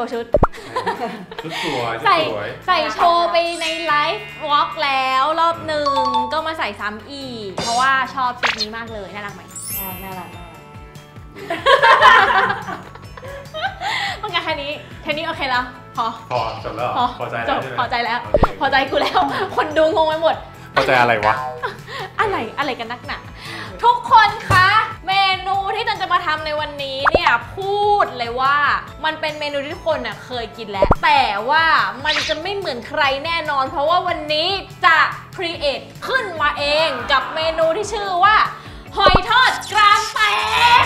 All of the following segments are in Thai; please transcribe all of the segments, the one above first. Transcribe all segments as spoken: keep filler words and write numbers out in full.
ว์ชุดชุดสวยใส่ใส่โชว์ไปในไลฟ์วอล์กแล้วรอบหนึ่งก็มาใส่ซ้ำอีกเพราะว่าชอบชุดนี้มากเลยน่ารักไหมน่ารักน่ารักเมื่อกี้แค่นี้แค่นี้โอเคแล้วพอพอจบแล้วพอใจแล้วพอใจแล้วพอใจกูแล้วคนดูงงไปหมดพอใจอะไรวะอะไรอะไรกันนักหนาทุกคนคะเมนูที่จันจะมาทำในวันนี้เนี่ยพูดเลยว่ามันเป็นเมนูที่ทุกคนน่ะเคยกินแล้วแต่ว่ามันจะไม่เหมือนใครแน่นอนเพราะว่าวันนี้จะครีเอทขึ้นมาเองกับเมนูที่ชื่อว่าหอยทอดกรามแตก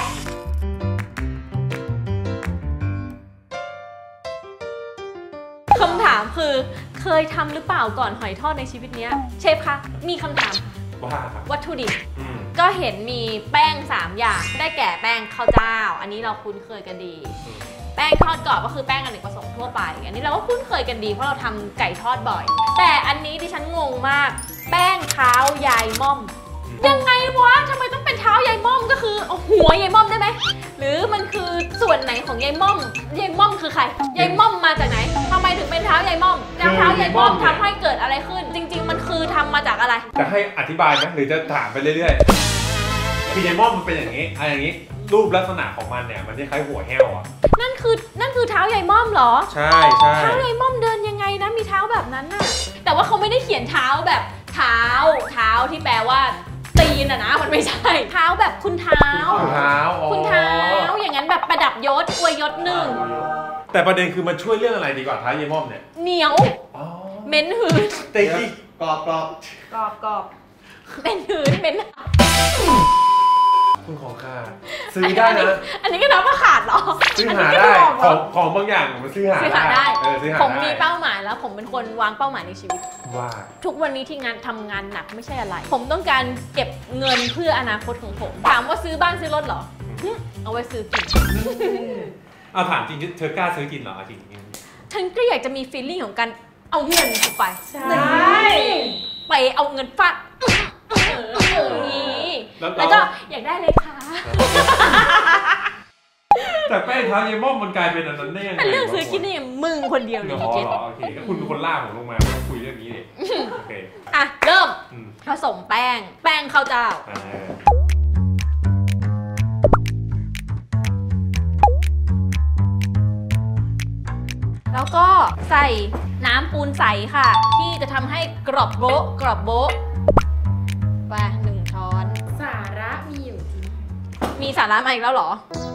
คำถามคือเคยทำหรือเปล่าก่อนหอยทอดในชีวิตเนี้ยเชฟคะมีคำถามว่าวัตถุดิบก็เห็นมีแป้งสามอย่างได้แก่แป้งข้าวเจ้าอันนี้เราคุ้นเคยกันดีแป้งทอดกรอบก็คือแป้งอเนกประสงค์ทั่วไปอันนี้เราก็คุ้นเคยกันดีเพราะเราทำไก่ทอดบ่อยแต่อันนี้ดิฉันงงมากแป้งเท้ายายม่อมยังไงวะทำไมต้องเป็นเท้ายายม่อมก็คือเอาหัวยายม่อมได้ไหมหรือมันคือส่วนไหนของยายม่อมยายม่อมคือใครยายม่อมมาจากไหนทำไมถึงเป็นเท้ายายม่อมแล้วเท้ายายม่อมทำให้เกิดอะไรขึ้นจริงๆมันคือทำมาจากอะไรจะให้อธิบายไหมหรือจะถามไปเรื่อยๆคือยายม่อมมันเป็นอย่างนี้อะไรอย่างนี้รูปลักษณะของมันเนี่ยมันคล้ายหัวแห้วอ่ะนั่นคือนั่นคือเท้ายายม่อมเหรอใช่ใช่เท้ายายม่อมเดินยังไงนะมีเท้าแบบนั้นน่ะแต่ว่าเขาไม่ได้เขียนเท้าแบบเท้าเท้าที่แปลว่าตีนอะนะมันไม่ใช่เท้าแบบคุณเท้าคุณเท้าคุณเท้าอย่างนั้นแบบประดับยศอวยยศหนึ่งแต่ประเด็นคือมันช่วยเรื่องอะไรดีกว่าท้ายายม่อมเนี่ยเหนียวเหม็นหืนตีกรอบกรอบกรอบกรอบเป็นหืนเป็นคุณของข้าซื้อได้นะอันนี้ก็นับว่าขาดเหรอซื้อหาได้ของของบางอย่างมันซื้อหาได้ผมมีเป้าหมายแล้วผมเป็นคนวางเป้าหมายในชีวิตว่าทุกวันนี้ที่งานทำงานหนักไม่ใช่อะไรผมต้องการเก็บเงินเพื่ออนาคตของผมถามว่าซื้อบ้านซื้อรถเหรอเอาไว้ซื้อกินเอาถามจริงเธอกล้าซื้อกินเหรอจริงฉันก็อยากจะมีฟีลลิ่งของการเอาเงินไปใช่ไปเอาเงินฟาดนี่แล้วก็อยากได้เลยค่ะแต่แป้งเท้ายายม่อมมันกลายเป็นอันนั้นได้ยังไงเป็นเรื่องซื้อกินนี่มึงคนเดียวเลยอ๋อเหรอโอเคก็คุณเป็นคนล่าผมลงมาคุยเรื่องนี้เลยโอเคอ่ะเริ่มผสมแป้งแป้งข้าวเจ้าแล้วก็ใส่น้ำปูนใสค่ะที่จะทำให้กรอบโบ๊ะกรอบโบ๊ะไปหนึ่งช้อนสาระมีอยู่จริงมีสาระมาอีกแล้วเหรอ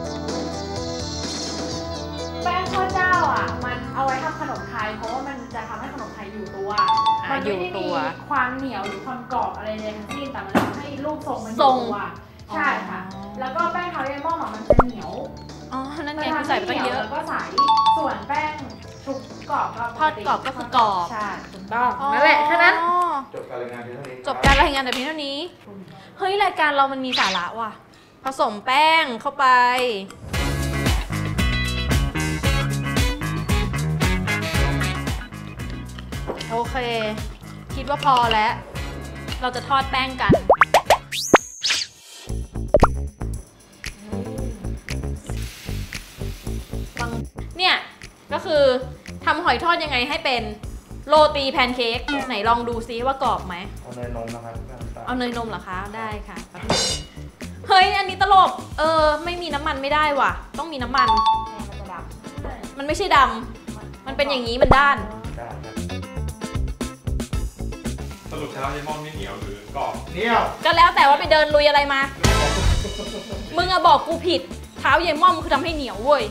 แป้งข้าวเจ้าอ่ะมันเอาไว้ทำขนมไทยเพราะว่ามันจะทำให้ขนมไทยอยู่ตัวมันไม่ได้มีความเหนียวหรือความกรอบอะไรเลยทั้งสิ้นแต่มันทำให้รูปทรงมันอยู่ตัวใช่ค่ะแล้วก็แป้งเท้ายายม่อมมันจะเหนียวอ๋อนั่นไงคือใส่ไปตั้งเยอะแล้วก็ใส่ส่วนแป้งชุบกรอบก็ทอดกรอบก็คือกรอบใช่ถูกต้องนั่นแหละแค่นั้นจบการรายงานเพียงเท่านี้จบการรายงานแต่เพียงเท่านี้เฮ้ยรายการเรามันมีสาระว่ะผสมแป้งเข้าไปโอเคคิดว่าพอแล้วเราจะทอดแป้งกันเนี่ยก็คือทำหอยทอดยังไงให้เป็นโรตีแพนเค้กไหนลองดูซิว่ากรอบไหมเอาเนยนมนะครับเอาเนยนมเหรอคะได้ค่ะเฮ้ยอันนี้ตลกเออไม่มีน้ำมันไม่ได้ว่ะต้องมีน้ำมันมันไม่ใช่ดำมันเป็นอย่างนี้มันด้านสรุปเท้ายายม่อมนี่เหนียวหรือกรอบเหนียวก็แล้วแต่ว่าไปเดินลุยอะไรมามึงอะบอกกูผิดเท้ายายม่อมคือทำให้เหนียวเว้ย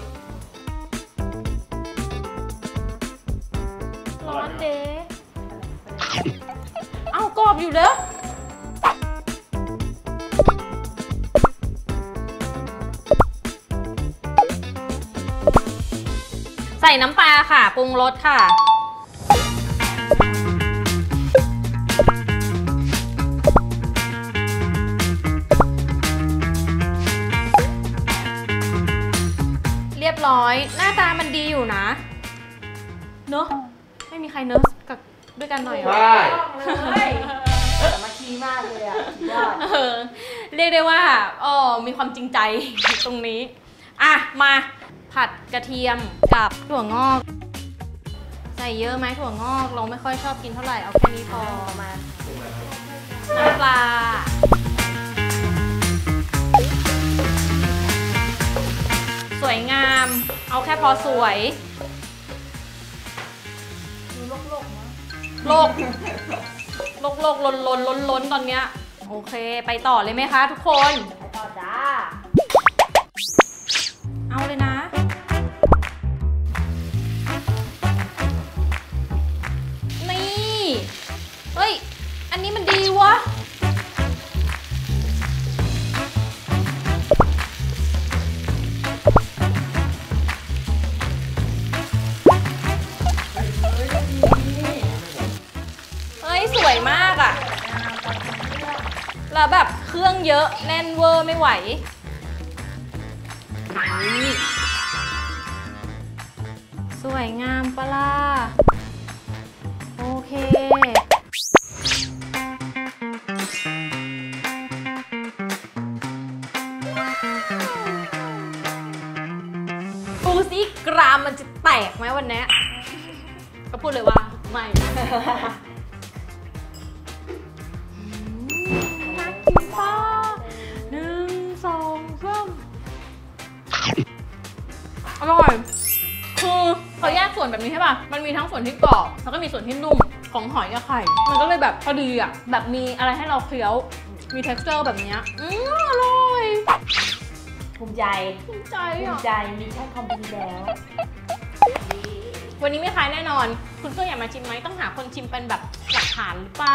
ร้อนเจ๊เอ้ากรอบอยู่เด้อใส่น้ำปลาค่ะปรุงรสค่ะเรียบร้อยหน้าตามันดีอยู่นะเนอะไม่มีใครเนอะกับด้วยกันหน่อยเหรอใช่เลยมาคีมากเลยอ่ะยอดเรียกได้ว่าอ๋อมีความจริงใจตรงนี้อ่ะมาผัดกระเทียมกับถั่วงอกใส่เยอะไหมถั่วงอกเราไม่ค่อยชอบกินเท่าไหร่เอาแค่นี้พอมาน้ำปลาสวยงามเอาแค่พอสวยโลกโลกโลกล้นล้นล้นล้นตอนเนี้ยโอเคไปต่อเลยไหมคะทุกคนไปต่อจ้าเอาเลยนะนี่เฮ้ยอันนี้มันดีวะสวยมากอ่ะแล้วแบบเครื่องเยอะแน่นเวอร์ไม่ไหวสวยงามปะล่ะโอเคดูสิกรามมันจะแตกไหมวันนี้ก็พูดเลยว่าไม่หนึ่งสองสามอร่อยคือเขาแยกส่วนแบบนี้ใช่ป่ะมันมีทั้งส่วนที่กรอบแล้วก็มีส่วนที่นุ่มของหอยกับไข่มันก็เลยแบบพอดีอ่ะแบบมีอะไรให้เราเคี้ยวมี texture แบบนี้อืมอร่อยภูมิใจภูมิใจภูมิใจมีแค่คอมพลีทแล้ววันนี้ไม่ขายแน่นอนคุณเพื่อนอยากมาชิมไหมต้องหาคนชิมเป็นแบบหลักฐานหรือเปล่า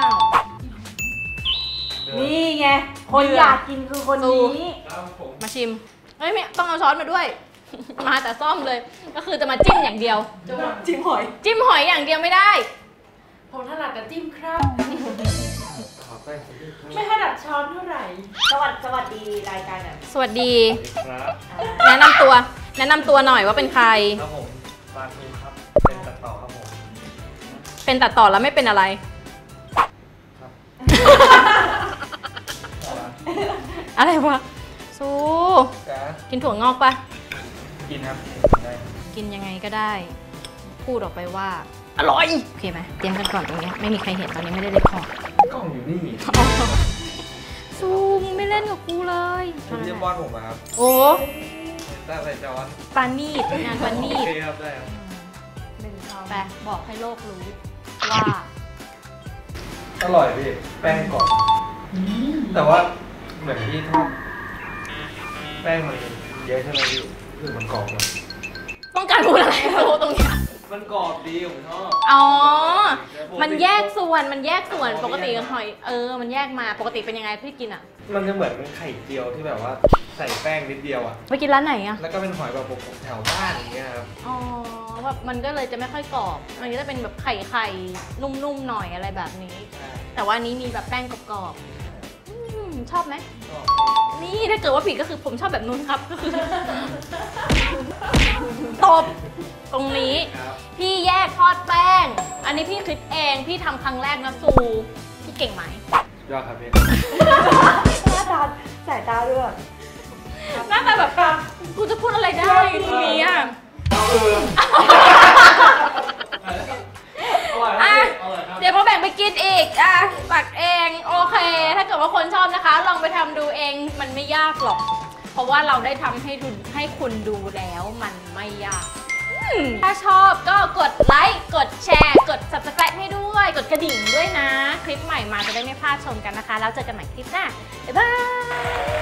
นี่ไงคนอยากกินคือคนนี้มาชิมเฮ้ยไม่ต้องเอาช้อนมาด้วย มาแต่ซ่อมเลยก็คือจะมาจิ้มอย่างเดียวจิ้มหอยจิ้มหอยอย่างเดียวไม่ได้ผมถนัดแต่จิ้มครับไม่ถนัดช้อนเท่าไหร่สวัสดีสวัสดีรายการอ่ะสวัสดีแนะนำตัวแนะนำตัวหน่อยว่าเป็นใครครับผมมาทูครับเป็นตัดต่อครับผมเป็นตัดต่อแล้วไม่เป็นอะไรอะไรวะซูกินถั่วงอกปะกินครับได้กินยังไงก็ได้พูดออกไปว่าอร่อยโอเคไหมเตรียมกันก่อนตรงนี้ไม่มีใครเห็นตอนนี้ไม่ได้เล่นของกล้องอยู่นี่ซูไม่เล่นกับกูเลยคุณจะป้อนผมครับโอ้ได้ใส่จอนปานีดงานปานีดโอเคครับได้ครับไปบอกให้โลกรู้ว่าอร่อยพี่แป้งกรอบแต่ว่าเหมือนที่ทอดแป้งมันเยอะใช่ไหมพี่คือมันกรอบเลยต้องการพูดอะไรตรงนี้มันกรอบดีผมชอบอ๋อมันแยกส่วนมันแยกส่วนปกติหอยเออมันแยกมาปกติเป็นยังไงพี่กินอ่ะมันจะเหมือนเป็นไข่เจียวที่แบบว่าใส่แป้งนิดเดียวอ่ะไปกินร้านไหนอ่ะแล้วก็เป็นหอยแบบแถวบ้านอย่างเงี้ยครับอ๋อแบบมันก็เลยจะไม่ค่อยกรอบมันก็จะเป็นแบบไข่ไข่นุ่มๆหน่อยอะไรแบบนี้แต่ว่านี้มีแบบแป้งกรอบๆชอบไหมนี่ถ้าเกิดว่าผิดก็คือผมชอบแบบนู้นครับก็คือตบตรงนี้พี่แยกทอดแป้งอันนี้พี่คิดเองพี่ทำครั้งแรกนะซูพี่เก่งไหมยอดครับพี่หน้าตาสายตาด้วยหน้าตาแบบกูจะพูดอะไรได้ทีนี้อ่ะเดี๋ยวพอแบ่งไปกินอีกอ่ะตักเองโอเคถ้าเกิดว่าคนชอบนะคะลองไปทำดูเองมันไม่ยากหรอกเพราะว่าเราได้ทำให้ดูให้คุณดูแล้วมันไม่ยากถ้าชอบก็กดไลค์กดแชร์กด ซับสไครบ์ ให้ด้วยกดกระดิ่งด้วยนะคลิปใหม่มาจะได้ไม่พลาดชมกันนะคะแล้วเจอกันใหม่คลิปหน้าบ๊ายบาย